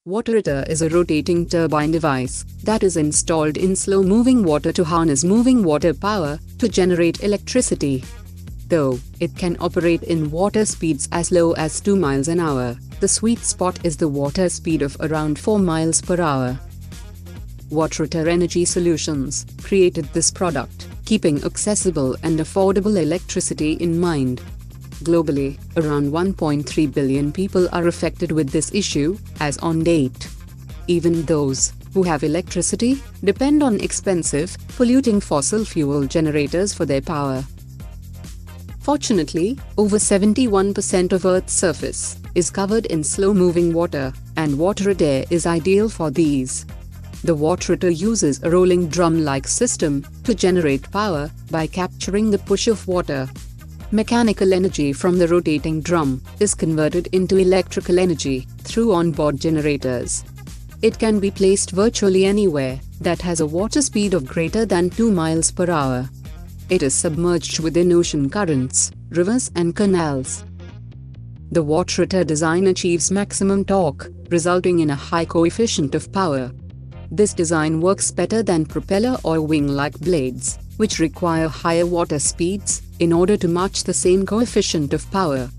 Waterotor is a rotating turbine device that is installed in slow-moving water to harness moving water power to generate electricity. Though it can operate in water speeds as low as 2 miles an hour, the sweet spot is the water speed of around 4 miles per hour. Waterotor Energy Solutions created this product, keeping accessible and affordable electricity in mind. Globally, around 1.3 billion people are affected with this issue, as on date. Even those who have electricity depend on expensive, polluting fossil fuel generators for their power. Fortunately, over 71% of Earth's surface is covered in slow-moving water, and Waterotor is ideal for these. The Waterotor uses a rolling drum-like system to generate power by capturing the push of water. Mechanical energy from the rotating drum is converted into electrical energy through onboard generators. It can be placed virtually anywhere that has a water speed of greater than 2 miles per hour. It is submerged within ocean currents, rivers and canals. The Waterotor design achieves maximum torque, resulting in a high coefficient of power. This design works better than propeller or wing-like blades, which require higher water speeds in order to match the same coefficient of power.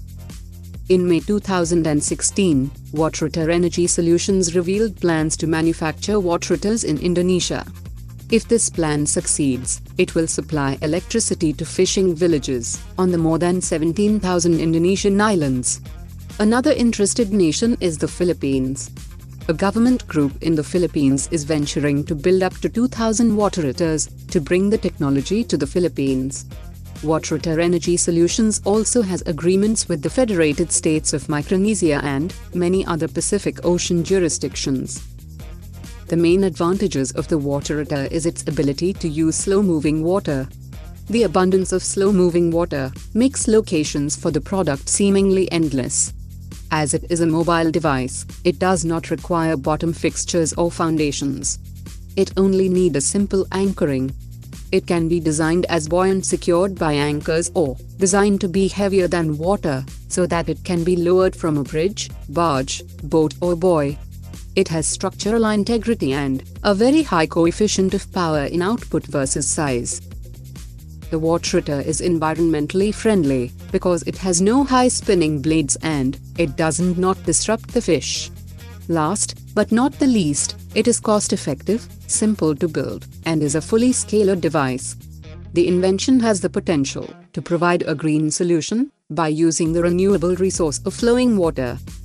In May 2016, Waterotor Energy Solutions revealed plans to manufacture Waterotors in Indonesia. If this plan succeeds, it will supply electricity to fishing villages on the more than 17,000 Indonesian islands. Another interested nation is the Philippines. A government group in the Philippines is venturing to build up to 2,000 Waterotors to bring the technology to the Philippines. Waterotor Energy Solutions also has agreements with the Federated States of Micronesia and many other Pacific Ocean jurisdictions. The main advantages of the Waterotor is its ability to use slow-moving water. The abundance of slow-moving water makes locations for the product seemingly endless. As it is a mobile device, it does not require bottom fixtures or foundations. It only needs a simple anchoring. It can be designed as buoyant, secured by anchors, or designed to be heavier than water, so that it can be lowered from a bridge, barge, boat or buoy. It has structural integrity and a very high coefficient of power in output versus size. The Waterotor is environmentally friendly because it has no high spinning blades and it doesn't not disrupt the fish. Last but not the least, it is cost-effective, simple to build, and is a fully scaled device. The invention has the potential to provide a green solution by using the renewable resource of flowing water.